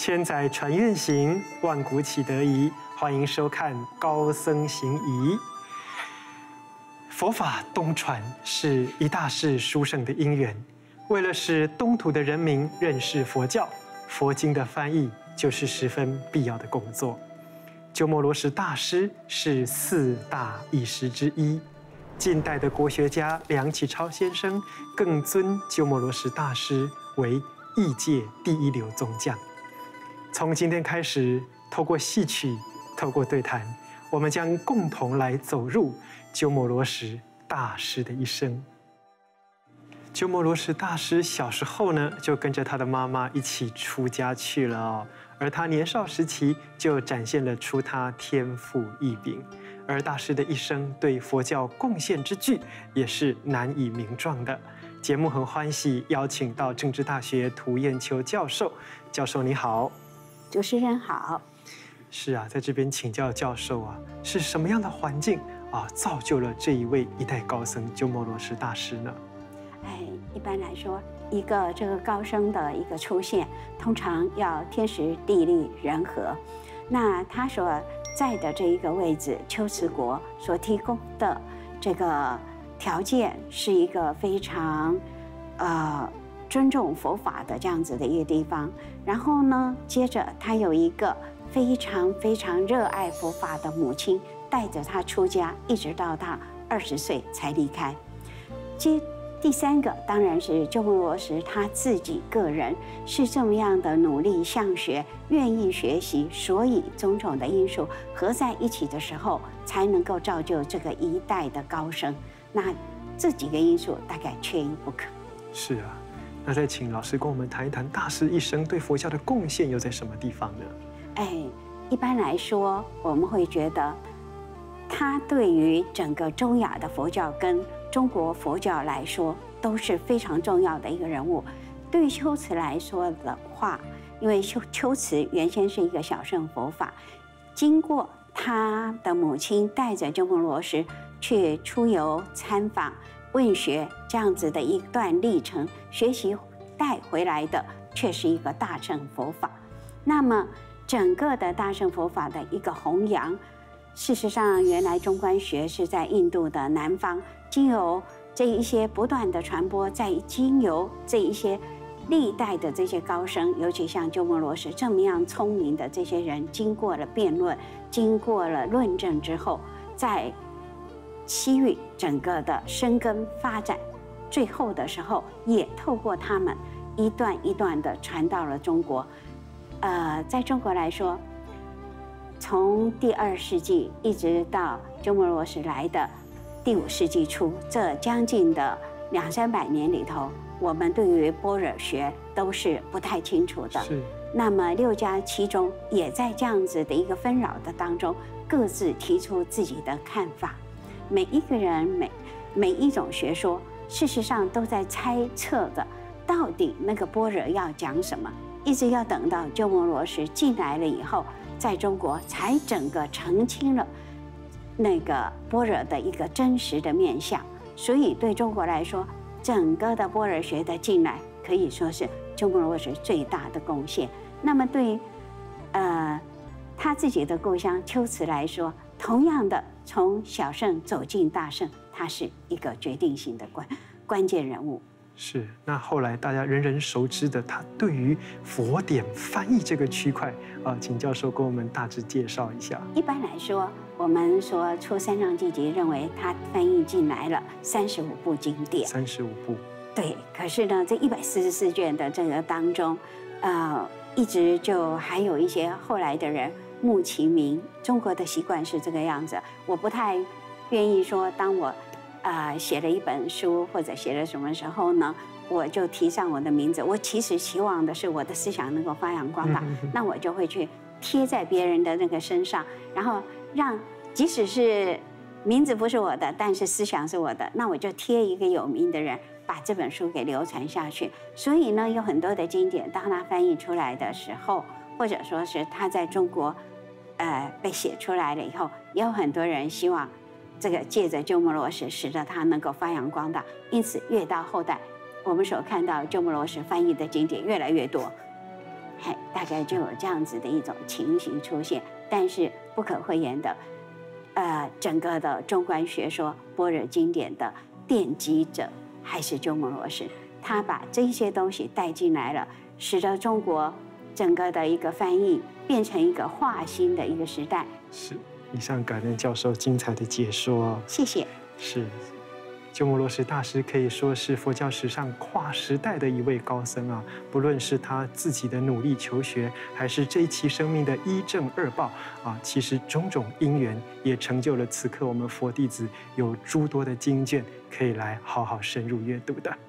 千载传愿行，万古启德仪。欢迎收看《高僧行仪》。佛法东传是一大世殊胜的因缘。为了使东土的人民认识佛教，佛经的翻译就是十分必要的工作。鸠摩罗什大师是四大义师之一。近代的国学家梁启超先生更尊鸠摩罗什大师为义界第一流宗匠。从今天开始，透过戏曲，透过对谈，我们将共同来走入鸠摩罗什大师的一生。鸠摩罗什大师小时候呢，就跟着他的妈妈一起出家去了哦。而他年少时期就展现了出他天赋异禀，而大师的一生对佛教贡献之巨也是难以名状的。节目很欢喜邀请到政治大学涂彦秋教授。教授你好。 主持人好。 是啊，在这边请教教授啊，是什么样的环境啊造就了这一位一代高僧鸠摩罗什大师呢？ 一般来说，一个这个高僧的一个出现，通常要天时地利人和。那他所在的这一个位置，龟兹国所提供的这个条件，是一个非常尊重佛法的这样子的一个地方。然后呢，接着他有一个非常非常热爱佛法的母亲，带着他出家，一直到他20岁才离开。第三个当然是鸠摩罗什他自己个人是这么样的努力向学，愿意学习，所以种种的因素合在一起的时候，才能够造就这个一代的高僧。那这几个因素大概缺一不可。 是啊，那再请老师跟我们谈一谈大师一生对佛教的贡献又在什么地方呢？ 一般来说，我们会觉得他对于整个中亚的佛教跟中国佛教来说都是非常重要的一个人物。对于龟兹来说的话，因为龟兹原先是一个小乘佛法，经过他的母亲带着鸠摩罗什去出游参访问学这样子的一段历程，学习带回来的却是一个大乘佛法。那么整个的大乘佛法的一个弘扬，事实上原来中观学是在印度的南方，经由这一些不断的传播，再经由这一些历代的这些高僧，尤其像鸠摩罗什这么样聪明的这些人，经过了辩论，经过了论证之后，在西域整个的生根发展，最后的时候也透过他们一段一段的传到了中国。在中国来说，从第2世纪一直到鸠摩罗什来的第5世纪初，这将近的200-300年里头，我们对于般若学都是不太清楚的。 是。 那么6家7宗也在这样子的一个纷扰的当中，各自提出自己的看法。每一个人每一种学说，事实上都在猜测的，到底那个般若要讲什么。一直要等到鸠摩罗什进来了以后，在中国才整个澄清了那个般若的一个真实的面相。所以对中国来说，整个的般若学的进来，可以说是鸠摩罗什最大的贡献。那么对于他自己的故乡龟兹来说，同样的从小乘走进大乘，他是一个决定性的关键人物。 是，那后来大家人人熟知的，他对于佛典翻译这个区块请教授跟我们大致介绍一下。 一般来说，我们说出三藏记集，认为他翻译进来了35部经典。 35部。 对，可是呢，这144卷的这个当中，一直就还有一些后来的人慕其名。中国的习惯是这个样子，我不太愿意说，当我写了一本书或者写了什么时候呢，我就提上我的名字。我其实期望的是我的思想能够发扬光大，那我就会去贴在别人的那个身上，然后让即使是名字不是我的，但是思想是我的，那我就贴一个有名的人，把这本书给流传下去。所以呢，有很多的经典，当它翻译出来的时候，或者说是它在中国被写出来了以后，也有很多人希望这个借着鸠摩罗什，使得它能够发扬光大。因此，越到后代，我们所看到鸠摩罗什翻译的经典越来越多。 大概就有这样子的一种情形出现。但是不可讳言的，整个的中观学说般若经典的奠基者还是鸠摩罗什，他把这些东西带进来了，使得中国整个的一个翻译变成一个化新的一个时代。 是，以上感恩教授精彩的解说， 谢谢。 是。鸠摩罗什大师可以说是佛教史上跨时代的一位高僧啊！不论是他自己的努力求学，还是这一期生命的一正二报啊，其实种种因缘也成就了此刻我们佛弟子有诸多的经卷可以来好好深入阅读的。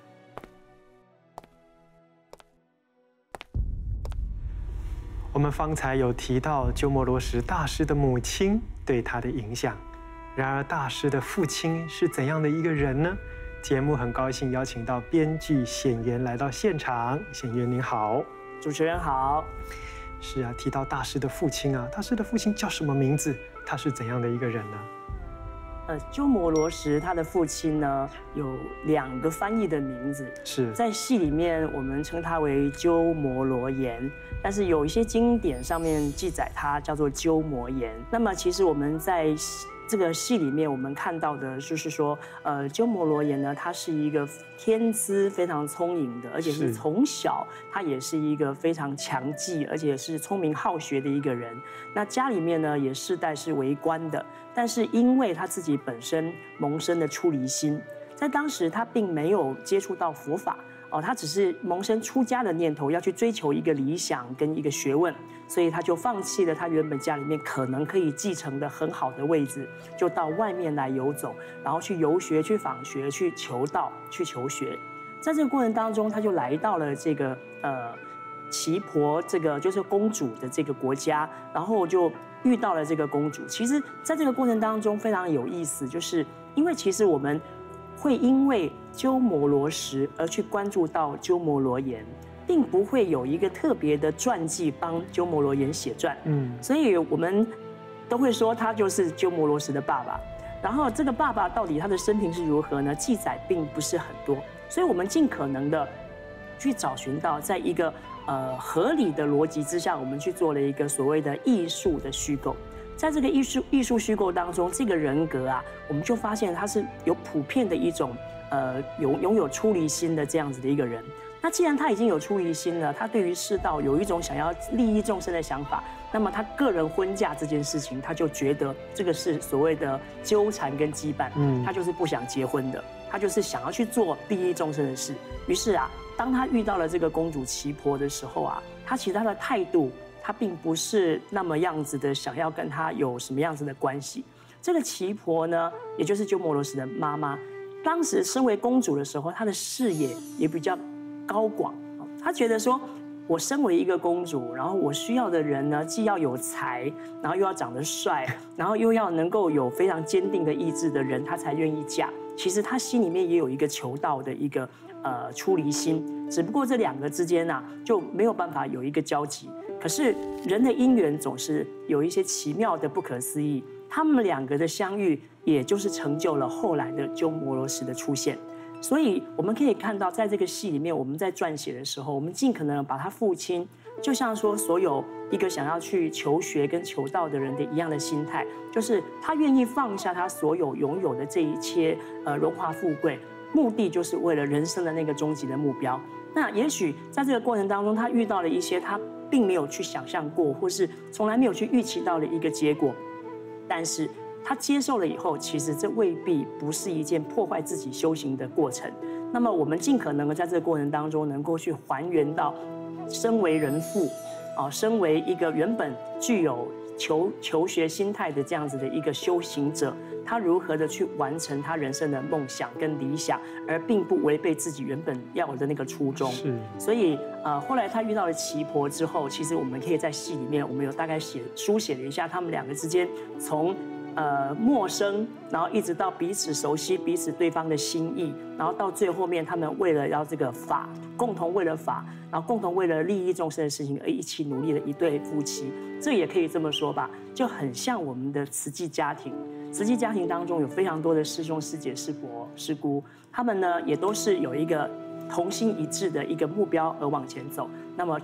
我们方才有提到鸠摩罗什大师的母亲对他的影响。然而，大师的父亲是怎样的一个人呢？节目很高兴邀请到编剧显元来到现场。显元您好， 主持人好。 是啊，提到大师的父亲啊，大师的父亲叫什么名字？他是怎样的一个人呢？ 鸠摩罗什他的父亲呢有2个翻译的名字， 是在戏里面我们称他为鸠摩罗言，但是有一些经典上面记载他叫做鸠摩言。那么其实我们在这个戏里面，我们看到的就是说，鸠摩罗言呢，他是一个天资非常聪颖的，而且是从小他也是一个非常强记，而且是聪明好学的一个人。那家里面呢，也世代是为官的，但是因为他自己本身萌生的出离心，在当时他并没有接触到佛法。他只是萌生出家的念头，要去追求一个理想跟一个学问，所以他就放弃了他原本家里面可能可以继承的很好的位置，就到外面来游走，然后去游学、去访学、去求道、去求学。在这个过程当中，他就来到了这个耆婆，这个就是公主的这个国家，然后就遇到了这个公主。其实，在这个过程当中非常有意思，就是因为其实我们会因为鸠摩罗什而去关注到鸠摩罗言，并不会有一个特别的传记帮鸠摩罗言写传。所以我们都会说他就是鸠摩罗什的爸爸。然后这个爸爸到底他的生平是如何呢？记载并不是很多，所以我们尽可能的去找寻到，在一个合理的逻辑之下，我们去做了一个所谓的艺术的虚构。在这个艺术虚构当中，这个人格啊，我们就发现他是有普遍的一种拥有出离心的这样子的一个人。那既然他已经有出离心了，他对于世道有一种想要利益众生的想法，那么他个人婚嫁这件事情，他就觉得这个是所谓的纠缠跟羁绊，他就是不想结婚的，他就是想要去做利益众生的事。于是啊，当他遇到了这个公主耆婆的时候啊，他其实他的态度，他并不是那么样子的想要跟他有什么样子的关系。这个耆婆呢，也就是鸠摩罗什的妈妈，当时身为公主的时候，她的视野也比较高广。她觉得说，我身为一个公主，然后我需要的人呢，既要有才，然后又要长得帅，然后又要能够有非常坚定的意志的人，她才愿意嫁。其实她心里面也有一个求道的一个出离心，只不过这2个之间啊，就没有办法有一个交集。可是人的姻缘总是有一些奇妙的不可思议，他们2个的相遇，也就是成就了后来的鸠摩罗什的出现。所以我们可以看到，在这个戏里面，我们在撰写的时候，我们尽可能把他父亲，就像说所有一个想要去求学跟求道的人的一样的心态，就是他愿意放下他所有拥有的这一切荣华富贵，目的就是为了人生的那个终极的目标。那也许在这个过程当中，他遇到了一些他并没有去想象过，或是从来没有去预期到的一个结果，但是他接受了以后，其实这未必不是一件破坏自己修行的过程。那么我们尽可能的在这个过程当中，能够去还原到身为人父身为一个原本具有求学心态的这样子的一个修行者，他如何的去完成他人生的梦想跟理想，而并不违背自己原本要的那个初衷。 是， 所以后来他遇到了耆婆之后，其实我们可以在戏里面，我们有大概书写了一下他们2个之间从陌生，然后一直到彼此熟悉彼此对方的心意，然后到最后面他们为了要这个法，共同为了法，然后共同为了利益众生的事情而一起努力的一对夫妻。这也可以这么说吧，就很像我们的慈济家庭。慈济家庭当中有非常多的师兄师姐师伯师姑，他们呢也都是有一个同心一致的一个目标而往前走，那么就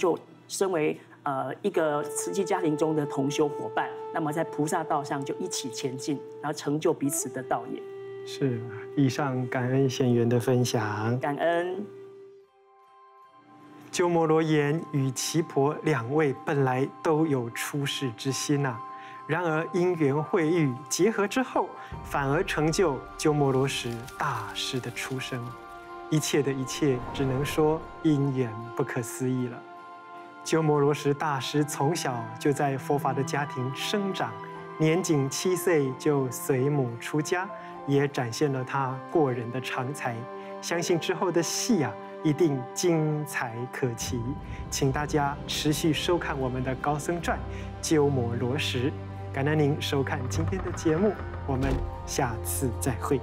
身为一个慈济家庭中的同修伙伴，那么在菩萨道上就一起前进，然后成就彼此的道业。 是，以上感恩贤媛的分享， 感恩。 鸠摩罗言与耆婆2位本来都有出世之心呐，然而因缘会遇结合之后，反而成就鸠摩罗什大师的出生。一切的一切，只能说因缘不可思议了。鸠摩罗什大师从小就在佛法的家庭生长，年仅7岁就随母出家，也展现了他过人的长才。相信之后的戏一定精彩可期，请大家持续收看我们的《高僧传》鸠摩罗什。感恩您收看今天的节目，我们下次再会。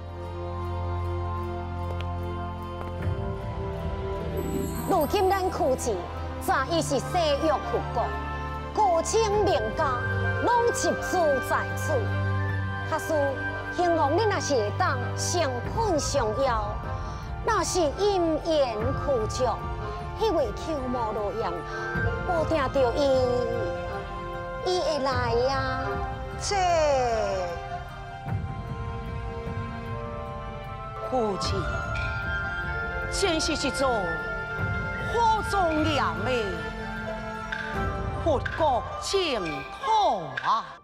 如今咱苦子早已是西域复国，古清名家拢集资在此。假使希望你若是会当成困相邀。若是因缘苦足，迄位鸠摩罗言无定着伊会来呀。 这夫妻真是一种火中良美，佛国净土啊！